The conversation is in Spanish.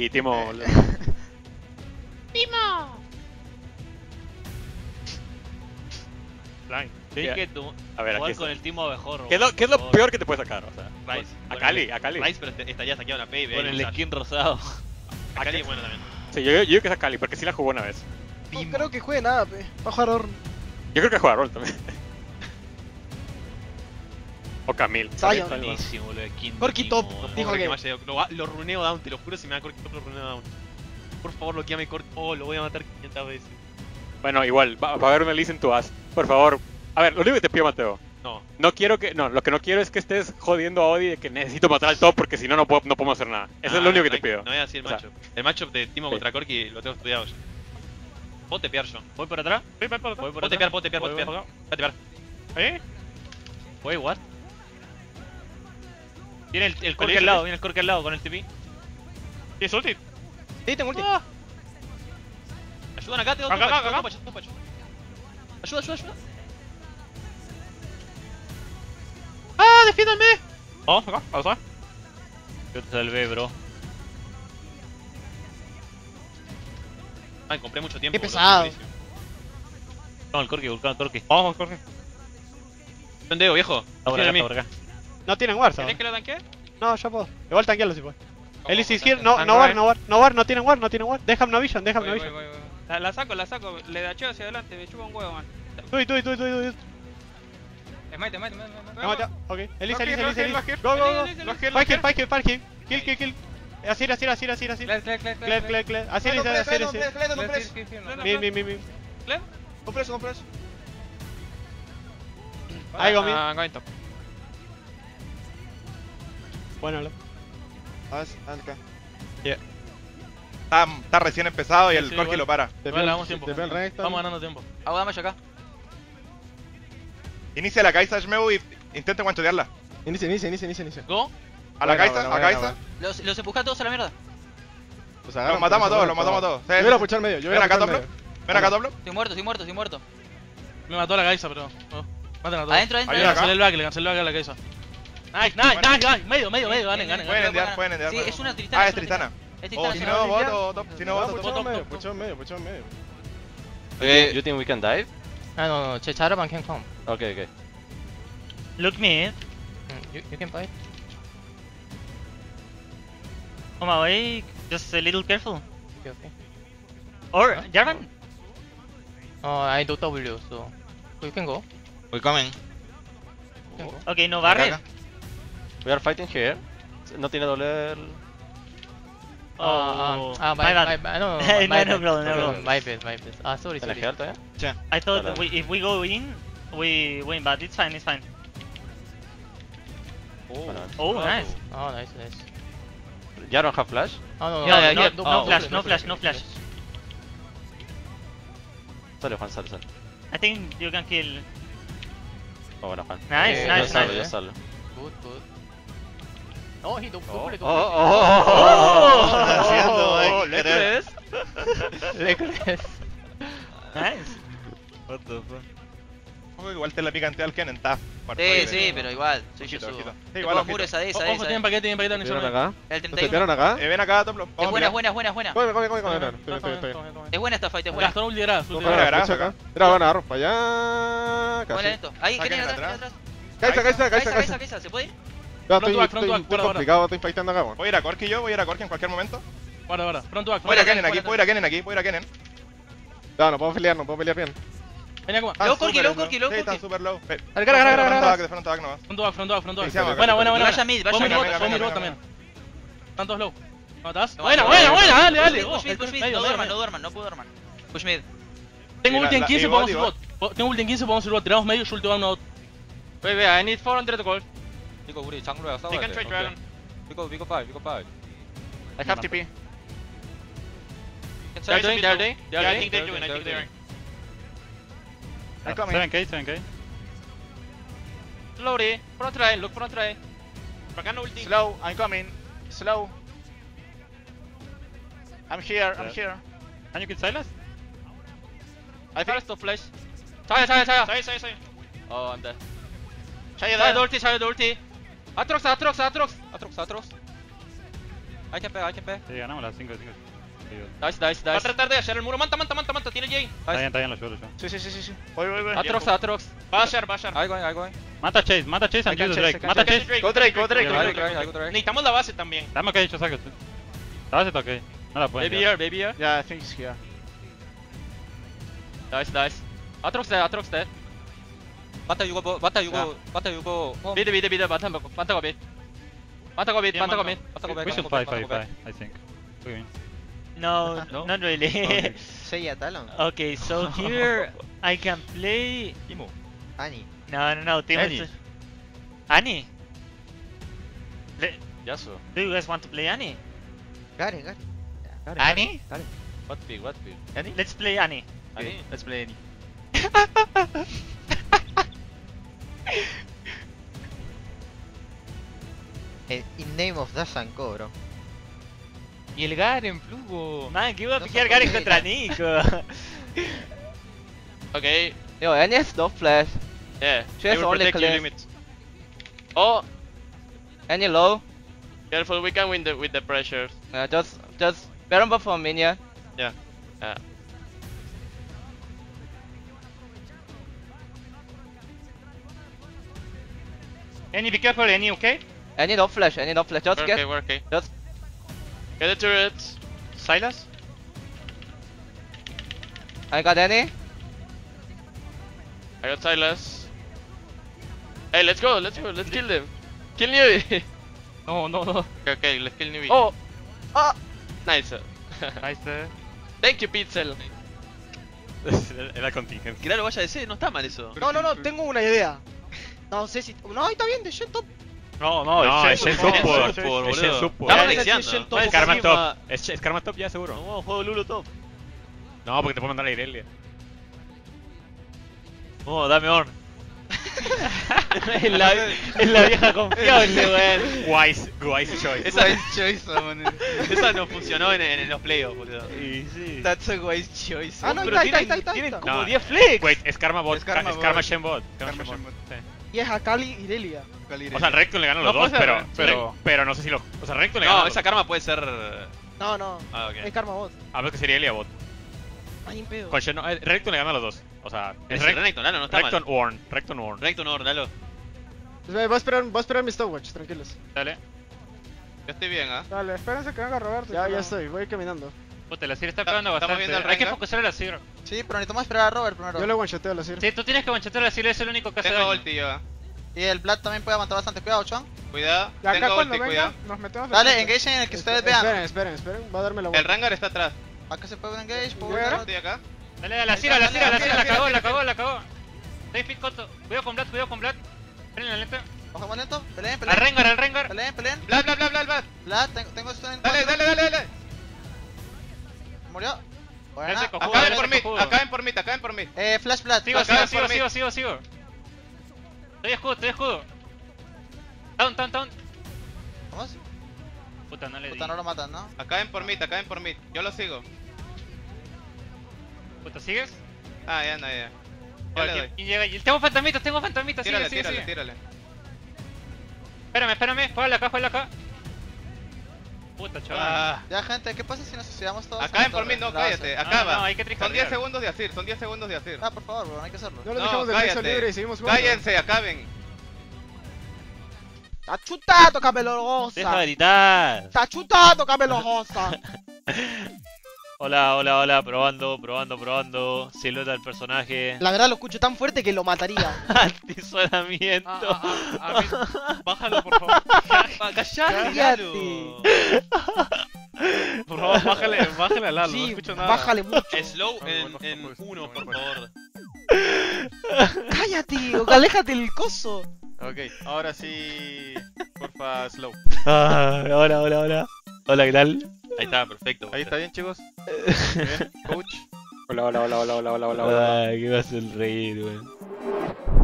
Y Timo... ¡Timo! Blind. Sí, Ya. que tú. A ver, Jugar aquí con está. el Timo abejorro. ¿Qué es lo peor que te puede sacar? O sea, Rice. a Cali, a Cali. Rice, pero estaría saqueado una Baby. Con el skin rosado. A Cali, bueno también. Sí, yo digo que es a Cali, porque sí la jugó una vez. No creo que juegue nada, pe. Va a jugar Ornn. Yo creo que juega rol también. O Camille. Zion. Buenísimo, boludo. Skin de Corki Timo, top. boludo. Dijo que- Lo runeo down, te lo juro, si me da Corki top lo runeo down. Por favor, lo que me Corki. Oh, lo voy a matar 500 veces. Bueno, igual, va a haber una listen to us. Por favor. A ver, lo único que te pido, Mateo. No. No quiero que. No, lo que no quiero es que estés jodiendo a Odi de que necesito matar al top porque si no, no podemos hacer nada. Eso es lo único que te pido. No voy a decir el O sea, matchup. El matchup de Timo sí. contra Corki lo tengo estudiado ya. Puedo tepear yo. ¿Voy por atrás? Sí, voy por acá. Voy por Puedo atrás. tepear, puedo tepear, Voy puedo por tepear. acá. Voy a tepear. ¿Eh? Voy, what? Viene el Corki Feliz, al lado, feliz. viene el Corki al lado con el TP. ¿Tienes ulti? Sí, tengo ulti. Ah, Ayudan acá, tengo Acá, topa, acá, tengo acá. topa, ayuda. Ayuda. ¡Ah, defiéndanme! Vamos, acá, a usar. Yo te salvé, bro. Ay, compré mucho tiempo. Qué boludo, pesado. buenísimo. No, el Corki, buscando el Corki. Vamos, Jorge. Pendeo, viejo. Está por Confía acá, en mí. está por acá. No tienen ward, ¿Querés ¿sabes? que lo tanquee? No, ya puedo. Igual tanquearlo si puedo. Elise ¿Cómo? izquierda, no, And no ward, right. no ward, no tienen ward, no tienen ward. Déjame una vision, déjame una Voy. vision. La saco. Le dacheo hacia adelante, me chupa un huevo, man. Tú. Smite. No, ya, ok. Elise. Lo kill. Go. Lo kill, Fight kill. Kill. Así. Clear. Así. Bien. Compro eso. Ahí go, mid. I'm going top. Bueno, Acá. Está recién empezado y el Sí, Corki igual. lo para. Igual le damos tiempo. Vamos ganando tiempo. Hago damage acá. Inicia la Kai'Sa Shmeu y intenta guanchotearla. Inicia. ¿Go? A la Bueno, Kai'Sa, bueno, a Kai'Sa. Los empujé a todos a la mierda. Los matamos a todos, Sí, Yo voy a puchar medio, Ven acá, Toplo. Ven acá, Toplo. Estoy muerto. Me mató la Kai'Sa, pero. No. Maten a todos. Adentro. Ayuda Le acá. cancelé el back a la Kai'Sa. Nice. Medio. Ganen. Pueden enviar. Sí, es una Tristana. Ah, es Tristana. Es O Tristana. si es no, una- voto, top. Si no, voto, top. Puchón medio. You think we can dive? No. 제 자르반 can come. Okay. Look mid. You can fight. On my way. Just a little careful. Okay. Or, Jarvan? I do W, so you can go. We coming. You can go. Okay, no barre. We are fighting here. No tiene doble el... Oh, my bad. no, No problem. My bad. Sorry. ¿Tiene heal todavía? I thought Dale. if we go in, we win, but it's fine. Bueno, Oh, nice. Oh, nice. ya don't have flash. No. Yeah, yeah, no flash. Sale Juan, sale. I think you can kill. Oh, bueno, Juan. Nice. Yo salgo. Good. Oh, he don't Oh, do Oh, ¿Qué crees? Leclerc. Nice. What the fuck? Igual te la picantea al Kennen, está. Sí, pero igual. Soy Ojito, yo. ojito. Sí, Te igual, pongo ojito. muro esa de esa. Ojo, tienen paquete en ¿Vieron inicial. acá? El ¿Nos 31. tepearon acá? Ven acá, Toplo. Es Vamos a mirar. buena. Come. Estoy. Es buena esta fight, es buena. Gastón ulti grass. Fuera de grasa acá. Mira, van a agarrar para allá. Mueve Casi. lento. Ahí, Saquen ¿qué tiene atrás. atrás? Caisa. ¿Se puede ir? Ya, Front back, estoy guarda. complicado, estoy fightando acá, weón. Voy a ir a Corki yo, voy a ir a Corki en cualquier momento. Guarda. Front back. Voy a ir a Fuera, Kennen aquí, fuera. voy a ir a Kennen aquí, voy a ir a Kennen. No puedo pelear bien. Ven acá. Están Low Corki, súper low low. Corki, low Sí, están Corki. super low. Cara. De front back nomás. Front back. Iniciamos acá. Buena. Vaya mid, vaya Vamos mid. mi venga, bot venga. también. Están todos low. ¿Matás? No, Buena. no, Dale. Push mid, Medio. no duerman, no puedo dormir. Push mid. Tengo Sí, ulti en la- 15, y podemos ir bot, bot. Tengo ulti en 15, podemos ir bot. Tiramos medio, yo ulti va una bot. Wait, I need 400 gold. 이거 우리 장로야 싸워야 You 돼. can trade dragon. 이거 5. I have TP. They're doing. Yeah, I think they're doing. I'm coming. 7k. Slowly. Front line, look front line. Bacán ulti. Slow, I'm coming. Slow. I'm here. Can you kill Silas? I first to flash. 자야. Soy. Oh, I'm dead. Chaya 자야 there. ulti. Atrox. 아트록스. I can pay. Sí, ganamos las 5 de 5. Nice, nice, Va a nice. tratar de hallar el muro. Manta, tiene Jay. Está bien, lo ayudo yo. Sí. Voy. Atrox, Atrox. Va a hallar. I going. Mata Chase and use Drake. Mata Chase. Go Drake. I go Drake. Necesitamos la base también. Dame que he dicho saco. La base está ok. No la pueden. Baby here. Yeah, I think he's here. Nice, nice. Atrox dead. Mata, you go. Home. Mid. Manta go mid. We should fight, I think. We win. No, No? not really. Seiya Talon. Okay, so here I can play. Annie. No. Team Annie. Annie. Yasuo. Do you guys want to play Annie? Garen. Annie? What pick? Let's play Annie. Annie? Let's play Annie. In name of Dash Co, bro. Y el Garen, Plugo. Man, que iba a No piquear se Garen puede. contra Nico. Okay. Yo, Annie has no flash. Yeah. She has They will only protect your cleanse. limit. Oh, Annie low. careful. We can win with the pressure. Just Baron buff for minion. Yeah. Annie, be careful, Annie, okay? Annie no flash. Just We're get. okay. We're okay. Just. Get the turret. Silas. I got Annie. I got Silas. Hey, let's go. Let's kill them. Kill Newbie. No. Okay, let's kill Newbie. Oh. Nice. Nice. Thank you, Pixel. Era contingente. Que claro, vaya a decir, no está mal eso. No, tengo una idea. No sé si. No, está bien, de Shen top. No, es Shen Support. Support, Es boludo. Shen Support. Estamos Ya, deseando. Shen top. Es Karma Top. Es Karma Top ya seguro. No, juego Lulu top. No, porque te puedo mandar a Irelia. No, dame on. Es la vieja confiable, weón. Wise choice. Esa no funcionó en los playoffs, boludo. That's a wise choice. Ah, no, Pero ahí está. tienen como No. 10 flex. Wait, es Karma Bot. Es Karma Es Bot. Karma Shen Bot. Sí. Y es a Kali y Irelia. O sea, Recton le ganan los No, dos, puede ser, pero no sé si lo. O sea, Recton le gana. No, esa karma puede ser. No. Ah, Es ok. Karma Bot. A ver que sería Irelia Bot. Ay, en pedo. Con Shen, no, Recton le gana a los dos. O sea, Es Renekton, Lalo, no está mal. Recton Warn. Renekton no, Lalo. Va a esperar mi stopwatch, tranquilos. Dale. Yo estoy bien, ¿ah? Dale, espérense que venga Roberto. Ya estoy, voy caminando. Puta, la Sir está pegando Estamos bastante. viendo el Hay que Rengar. focusar a la Sir. Sí, pero necesitamos esperar a Robert primero. Yo le one-shoteo a la Sir. Sí, tú tienes que manchetar a la Sir, es el único que hace Tengo daño. ulti yo, ¿ah? Y el Vlad también puede aguantar bastante. Cuidado, Chuan. Cuidado. Y acá Tengo cuando ulti, venga, cuidado. nos metemos. Dale, engage en el que ustedes vean. Esperen. Va a darme la El vuelta. Rengar está atrás. Acá se puede un engage, puedo Where? volver. Estoy acá. Dale, a la Sir, la cagó. Estoy fit corto. Cuidado con Vlad. Ven la neta. Bajamos lento. Peleen. Al Rengar. Peleen. Bla. Vlad, tengo esto en Dale. Murió. Buena. Ese cojudo, Acaben ese por mí. cojudo. Acaben por mí. Flash Vlad. Sigo. Flash. Estoy escudo. Down. Vamos. Puta, no le di. Puta, no lo matan, ¿no? Acaben por mí. Yo lo sigo. Puta, ¿sigues? Ah, ya. Ya le doy. ¿Quién llega? Tengo fantasmitas, Tírale. sigue. Espérame, juega acá. Puta, chaval. Ah. Ya, gente, ¿qué pasa si nos suicidamos todos? Acaben por mí, no, cállate. No, Acaba. hay que Son 10 trijardear. segundos de Asir. Ah, por favor, bro, hay que hacerlo. No lo No, dejamos de piso cállate. libre y seguimos jugando. Cállense, acaben. ¡Tachuta, tócame los goza! Deja de gritar. ¡Tachuta, tócame los goza! Hola, probando. Silueta del personaje. La verdad lo escucho tan fuerte que lo mataría. Antisonamiento. Bájalo, por favor. Cállate. Por favor, bájale al Lalo, no Sí, escucho nada. bájale mucho. Slow en 1, por favor. Cállate, o aléjate del coso. Ok, ahora sí. Porfa, slow. Hola. Hola, ¿qué tal? Ahí está, perfecto. Ahí está bien, chicos. Bien, coach. Hola. Ay, que vas a reír, weón.